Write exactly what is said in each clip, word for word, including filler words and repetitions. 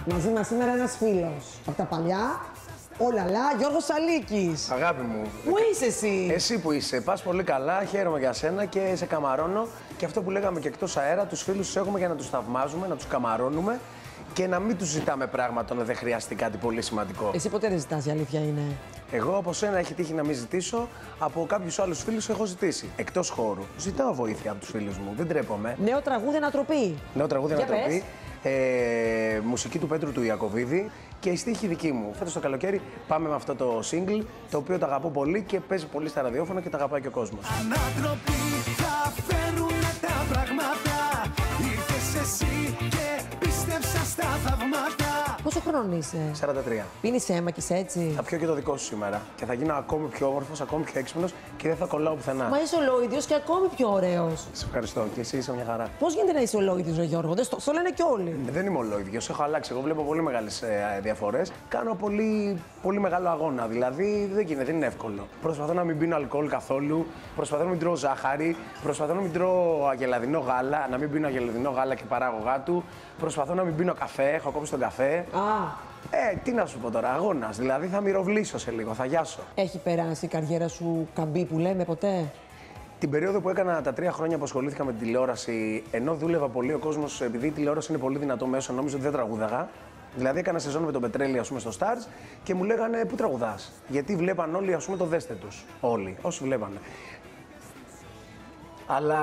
Μαζί μας σήμερα ένας φίλος από τα παλιά. Ολαλά, Γιώργος Σαλίκης. Αγάπη μου. Πού είσαι εσύ? Εσύ που είσαι. Πας πολύ καλά, χαίρομαι για σένα και σε καμαρώνω. Και αυτό που λέγαμε και εκτός αέρα, τους φίλους τους έχουμε για να τους θαυμάζουμε, να τους καμαρώνουμε και να μην τους ζητάμε πράγματα όταν δεν χρειαστεί κάτι πολύ σημαντικό. Εσύ ποτέ δεν ζητάς, η αλήθεια είναι. Εγώ από σένα έχει τύχει να μην ζητήσω, από κάποιους άλλους φίλους έχω ζητήσει. Εκτός χώρου. Ζητάω βοήθεια από τους φίλους μου, δεν τρέπομαι. Νέο τραγούδι ανατροπή. Νέο τραγούδι Για ανατροπή. Ε, μουσική του Πέτρου του Ιακωβίδη και η στίχη δική μου. Φέτος το καλοκαίρι πάμε με αυτό το single, το οποίο το αγαπώ πολύ και παίζει πολύ στα ραδιόφωνα και το αγαπάει και ο κόσμος. Ανατροπή θα φέρουνε τα πράγματα. Ήρθες εσύ και πίστεψα στα θαυμάτα. Πόσο χρόνο είσαι? σαράντα τρία. Πίνεις αίμα και έτσι? Θα πιω και το δικό σου σήμερα και θα γίνω ακόμη πιο όμορφος, ακόμη πιο έξυπνος και δεν θα κολλάω πουθενά. Μα είσαι ολόιδιος και ακόμη πιο ωραίος. Σε ευχαριστώ και εσύ είσαι μια χαρά. Πώς γίνεται να είσαι ολόιδιος, ρε Γιώργο? Δεν στο, στο λένε κι όλοι. Δεν είμαι ολόιδιος, έχω αλλάξει. Εγώ βλέπω πολύ μεγάλες ε, διαφορές. Κάνω πολύ, πολύ μεγάλο αγώνα. Δηλαδή δεν γίνεται, δεν είναι εύκολο. Προσπαθώ να μην πίνω αλκοόλ καθόλου. Προσπαθώ να μην τρώω ζάχαρη. Προσπαθώ να μην τρώω αγελαδινό γάλα. Να μην πίνω αγελαδινό γάλα και παράγωγά του. Προσπαθώ να μην πίνω καφέ. Έχω κόψει τον καφέ. Α. Ε, τι να σου πω τώρα, αγώνας. Δηλαδή θα μυροβλήσω σε λίγο, θα γιάσω. Έχει περάσει η καριέρα σου καμπή που λέμε ποτέ? Την περίοδο που έκανα τα τρία χρόνια που ασχολήθηκα με τη τηλεόραση, ενώ δούλευα πολύ, ο κόσμος, επειδή η τηλεόραση είναι πολύ δυνατό μέσο, νόμιζε ότι δεν τραγούδαγα. Δηλαδή έκανα σεζόν με τον Πετρέλη, ας πούμε, στο Stars και μου λέγανε πού τραγουδάς. Γιατί βλέπαν όλοι, ας πούμε, το δέστε τους. Όλοι, όσοι βλέπανε. Αλλά.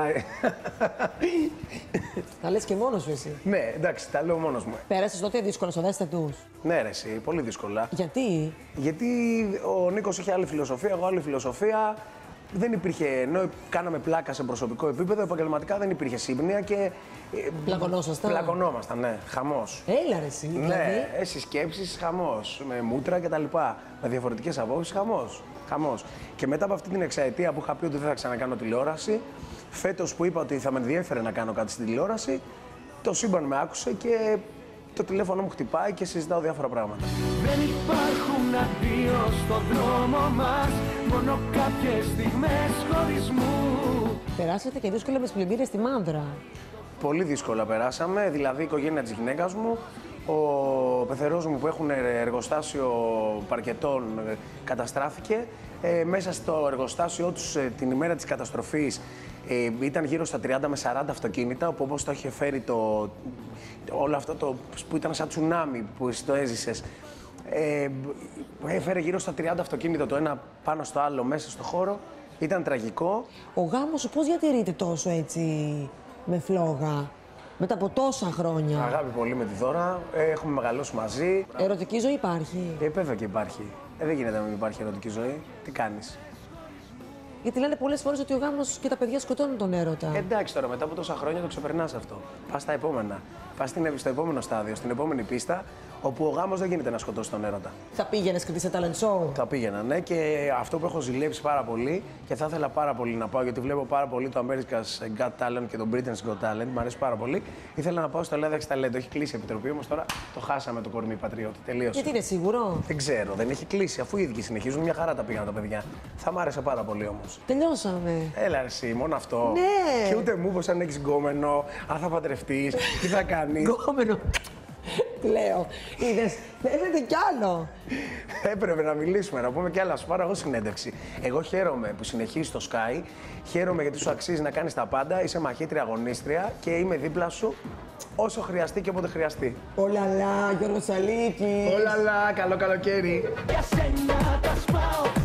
Τα λες και μόνος σου εσύ. Ναι, εντάξει, τα λέω μόνος μου. Πέρασες τότε δύσκολα στο δέστε τους? Ναι, ρε, εσύ, πολύ δύσκολα. Γιατί? Γιατί ο Νίκος είχε άλλη φιλοσοφία, εγώ άλλη φιλοσοφία. Δεν υπήρχε, ενώ κάναμε πλάκα σε προσωπικό επίπεδο, επαγγελματικά δεν υπήρχε σύμπνοια και. Πλακωνόσασταν? Πλακωνόμασταν, ναι, χαμός. Έλα ρε εσύ, δηλαδή. Ναι, εσύ σκέψεις, χαμός. Με μούτρα κτλ. Με διαφορετικές απόψεις, χαμός. Χαμός. Και μετά από αυτή την εξαετία που είχα πει ότι δεν θα ξανακάνω τηλεόραση, φέτος που είπα ότι θα με ενδιέφερε να κάνω κάτι στην τηλεόραση, το σύμπαν με άκουσε και το τηλέφωνο μου χτυπάει και συζητάω διάφορα πράγματα. Δεν υπάρχουν αντίο στον δρόμο μας, μόνο κάποιες στιγμές χωρισμού. Περάσατε και δύσκολα με τις πλημμύρες στη Μάνδρα. Πολύ δύσκολα περάσαμε, δηλαδή η οικογένεια της γυναίκας μου, ο πεθερός μου που έχουν εργοστάσιο παρκετών καταστράφηκε. Ε, μέσα στο εργοστάσιο τους ε, την ημέρα της καταστροφής ε, ήταν γύρω στα τριάντα με σαράντα αυτοκίνητα, όπου όπως το είχε φέρει το, όλο αυτό το, που ήταν σαν τσουνάμι που εσύ το έζησες. Ε, έφερε γύρω στα τριάντα αυτοκίνητα το ένα πάνω στο άλλο μέσα στο χώρο. Ήταν τραγικό. Ο γάμος σου πώς διατηρείται τόσο έτσι με φλόγα, μετά από τόσα χρόνια? Αγάπη πολύ με τη Δώρα, έχουμε μεγαλώσει μαζί. Ερωτική ζωή υπάρχει? Ε, βέβαια και υπάρχει. Ε, δεν γίνεται να μην υπάρχει ερωτική ζωή. Τι κάνεις? Γιατί λένε πολλές φορές ότι ο γάμος και τα παιδιά σκοτώνουν τον έρωτα. Ε, εντάξει τώρα, μετά από τόσα χρόνια το ξεπερνάς αυτό. Πας στα επόμενα. Πας στο επόμενο στάδιο, στην επόμενη πίστα, όπου ο γάμος δεν γίνεται να σκοτώσει τον έρωτα. Θα πήγαινες και σε talent show? Θα πήγαινα, ναι, και αυτό που έχω ζηλέψει πάρα πολύ και θα ήθελα πάρα πολύ να πάω, γιατί βλέπω πάρα πολύ το America's Got Talent και το Britain's Got Talent, μου αρέσει πάρα πολύ. Ήθελα να πάω στο Leather Talent. Έχει κλείσει η επιτροπή, όμως τώρα το χάσαμε το κορμί πατριώτη. Τελείωσε. Γιατί είναι σίγουρο? Δεν ξέρω, δεν έχει κλείσει, αφού οι ίδιοι συνεχίζουν. Μια χαρά τα πήγαν τα παιδιά. Θα μ' άρεσε πάρα πολύ όμως. Τελειώσαμε. Έλα, εσύ, μόνο αυτό. Ναι. Και ούτε μου πως αν έχεις γκόμενο, αν θα παντρευτείς, τι θα κάνεις. Γκόμενο. Λέω. Είδες, θέλετε κι άλλο. Έπρεπε να μιλήσουμε, να πούμε κι άλλα. Σου πάρω εγώ συνέντευξη. Εγώ χαίρομαι που συνεχίζεις το Sky. Χαίρομαι γιατί σου αξίζει να κάνεις τα πάντα. Είσαι μαχήτρια αγωνίστρια και είμαι δίπλα σου όσο χρειαστεί και όποτε χρειαστεί. Ολαλά, Γιώργο Σαλίκη. Ολαλά, καλό καλοκαίρι. Για σένα τα σπάω.